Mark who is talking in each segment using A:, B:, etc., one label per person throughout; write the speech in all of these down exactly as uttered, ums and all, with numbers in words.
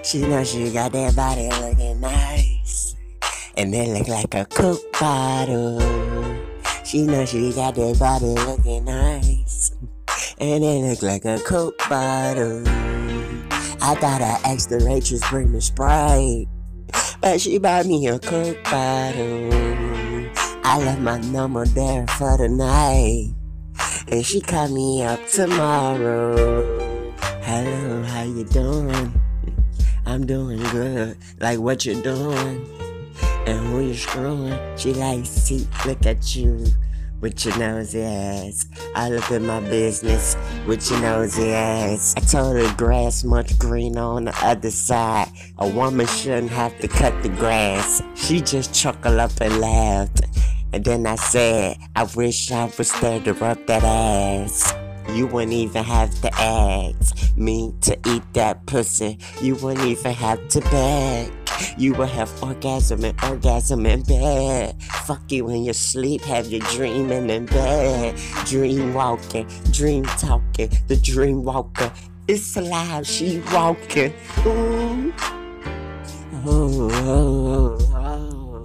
A: She know she got that body looking nice, and it look like a Coke bottle. She know she got that body looking nice, and it look like a Coke bottle. I thought I asked the waitress bring me Sprite, but she bought me a Coke bottle. I left my number there for the night, and she called me up tomorrow. Hello, how you doing? I'm doing good. Like, what you doing? And who you screwing? She like, see, look at you with your nosy ass. I look at my business with your nosy ass. I told her grass much greener on the other side. A woman shouldn't have to cut the grass. She just chuckled up and laughed. And then I said, I wish I was there to rub that ass. You wouldn't even have to ask me to eat that pussy. You wouldn't even have to beg. You would have orgasm and orgasm in bed. Fuck you in your sleep, have you dreaming in bed. Dream walking, dream talking, the dream walker. It's alive, she walking. Ooh. Oh, oh, oh, oh.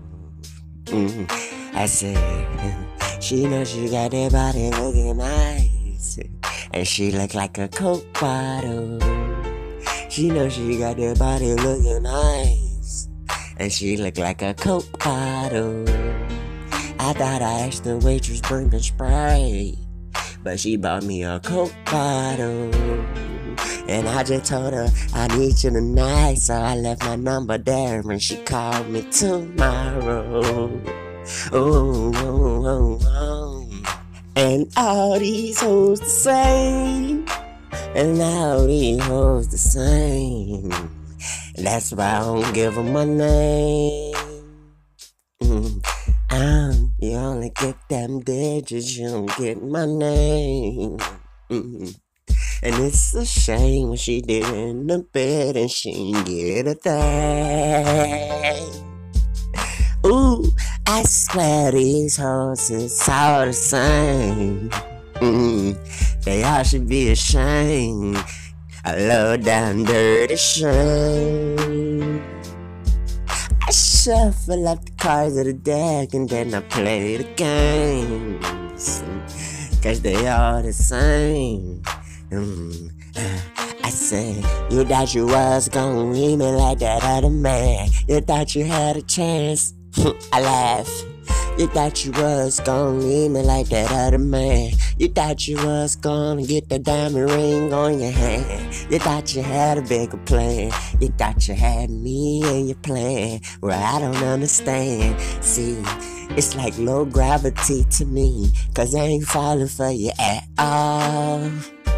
A: Mm. I said, she know she got that body looking nice, and she look like a Coke bottle. She know she got that body looking nice, and she look like a Coke bottle. I thought I asked the waitress bring me Sprite, but she bought me a Coke bottle. And I just told her I need you tonight, so I left my number there and she called me tomorrow. Oh, oh, oh, oh. And all these hoes the same, and all these hoes the same. That's why I don't give them my name. Mm. Um, you only get them digits, you don't get my name. Mm. And it's a shame when she did in the bed and she ain't get a thing. Ooh, I swear these hoes is all the same. Mm, they all should be ashamed. A low down dirty shame. I shuffle up the cards of the deck and then I play the games, cause they all the same. Mm, uh, I said, you thought you was gonna leave me like that other man. You thought you had a chance. I laugh. You thought you was gonna leave me like that other man. You thought you was gonna get the diamond ring on your hand. You thought you had a bigger plan. You thought you had me in your plan. Well, I don't understand. See, it's like low gravity to me, cause I ain't falling for you at all.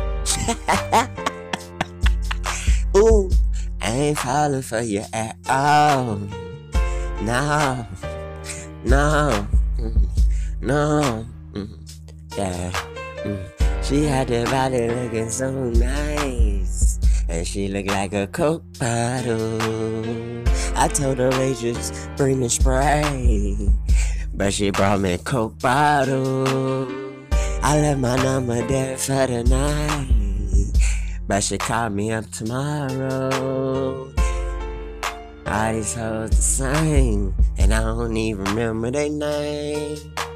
A: Ooh, I ain't falling for you at all. No, no, mm, no, mm, yeah. Mm. She had that body looking so nice, and she looked like a Coke bottle. I told her waitress bring me Sprite, but she brought me a Coke bottle. I left my number there for the night, but she called me up tomorrow. All these hoes the same, and I don't even remember their name.